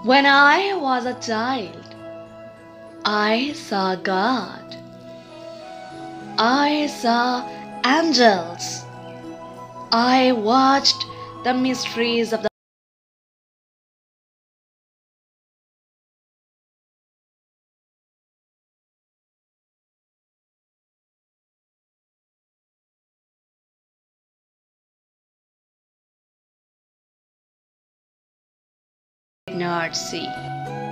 When I was a child, I saw God. I saw angels. I watched the mysteries of the did not see.